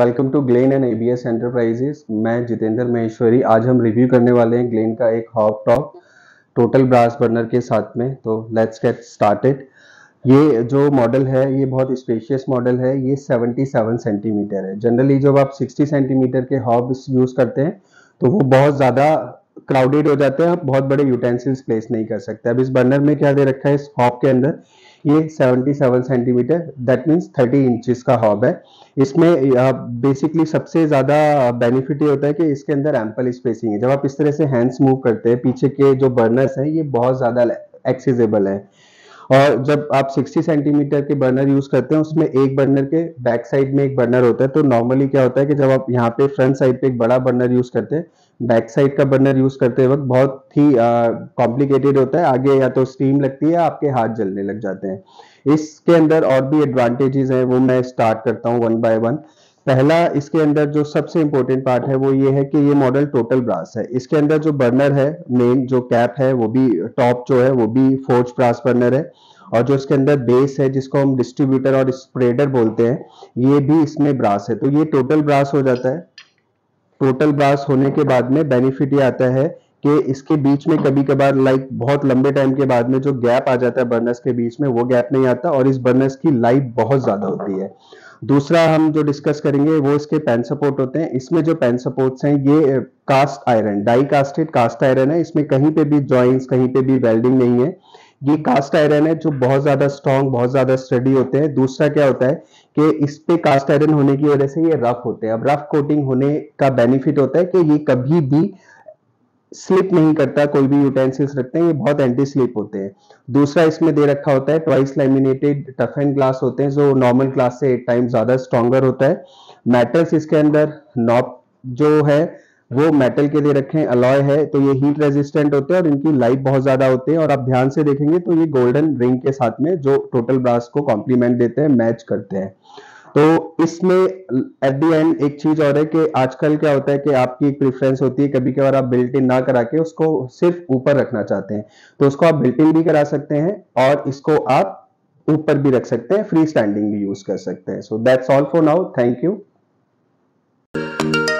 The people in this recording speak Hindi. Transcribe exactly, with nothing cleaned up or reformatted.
Welcome to Glen and ABS enterprises. मैं जितेंद्र महेश्वरी। आज हम रिव्यू करने वाले हैं ग्लेन का एक hob top total brass burner के साथ में। तो लेट्स गेट स्टार्टेड। ये जो मॉडल है ये बहुत स्पेशियस मॉडल है। ये सतहत्तर सेंटीमीटर है। जनरली जब आप साठ सेंटीमीटर के हॉब यूज करते हैं तो वो बहुत ज़्यादा क्राउडेड हो जाते हैं, आप बहुत बड़े यूटेंसिल्स प्लेस नहीं कर सकते। अब इस बर्नर में क्या दे रखा है इस हॉब के अंदर, ये सतहत्तर सेंटीमीटर दैट मीन्स तीस इंचेस का हॉब है। इसमें बेसिकली सबसे ज़्यादा बेनिफिट ये होता है कि इसके अंदर एम्पल स्पेसिंग है। जब आप इस तरह से हैंड्स मूव करते हैं, पीछे के जो बर्नर्स हैं ये बहुत ज़्यादा एक्सेसिबल है। और जब आप साठ सेंटीमीटर के बर्नर यूज करते हैं उसमें एक बर्नर के बैक साइड में एक बर्नर होता है। तो नॉर्मली क्या होता है कि जब आप यहाँ पे फ्रंट साइड पे एक बड़ा बर्नर यूज करते हैं, बैक साइड का बर्नर यूज करते वक्त बहुत ही कॉम्प्लिकेटेड होता है। आगे या तो स्टीम लगती है, आपके हाथ जलने लग जाते हैं। इसके अंदर और भी एडवांटेजेस हैं, वो मैं स्टार्ट करता हूँ वन बाय वन। पहला, इसके अंदर जो सबसे इंपॉर्टेंट पार्ट है वो ये है कि ये मॉडल टोटल ब्रास है। इसके अंदर जो बर्नर है, मेन जो कैप है वो भी, टॉप जो है वो भी फोर्ज ब्रास बर्नर है। और जो इसके अंदर बेस है जिसको हम डिस्ट्रीब्यूटर और स्प्रेडर बोलते हैं, ये भी इसमें ब्रास है। तो ये टोटल ब्रास हो जाता है। टोटल ब्रास होने के बाद में बेनिफिट ये आता है कि इसके बीच में कभी कभार लाइक बहुत लंबे टाइम के बाद में जो गैप आ जाता है बर्नर्स के बीच में, वो गैप नहीं आता और इस बर्नर्स की लाइफ बहुत ज्यादा होती है। दूसरा हम जो डिस्कस करेंगे वो इसके पेन सपोर्ट होते हैं। इसमें जो पेन सपोर्ट्स हैं ये cast iron, die casted cast iron है। इसमें कहीं पे भी जॉइंट्स, कहीं पे भी वेल्डिंग नहीं है। ये कास्ट आयरन है जो बहुत ज्यादा स्ट्रॉन्ग, बहुत ज्यादा स्टडी होते हैं। दूसरा क्या होता है कि इस पे कास्ट आयरन होने की वजह से ये रफ होते हैं। अब रफ कोटिंग होने का बेनिफिट होता है कि ये कभी भी स्लिप नहीं करता। कोई भी यूटेंसिल्स रखते हैं ये बहुत एंटी स्लिप होते हैं। दूसरा इसमें दे रखा होता है ट्वाइस लैमिनेटेड टफन ग्लास होते हैं जो नॉर्मल ग्लास से एट टाइम ज्यादा स्ट्रॉन्गर होता है। मेटल्स इसके अंदर नॉब जो है वो मेटल के दे रखे हैं, अलॉय है, तो ये हीट रेजिस्टेंट होते हैं और इनकी लाइफ बहुत ज्यादा होती है। और आप ध्यान से देखेंगे तो ये गोल्डन रिंग के साथ में जो टोटल ब्रास को कॉम्प्लीमेंट देते हैं, मैच करते हैं। तो इसमें एट द एंड एक चीज और है कि आजकल क्या होता है कि आपकी एक प्रेफरेंस होती है, कभी कभार आप बिल्ट इन ना करा के उसको सिर्फ ऊपर रखना चाहते हैं, तो उसको आप बिल्ट इन भी करा सकते हैं और इसको आप ऊपर भी रख सकते हैं, फ्री स्टैंडिंग भी यूज कर सकते हैं। So that's all for now, thank you.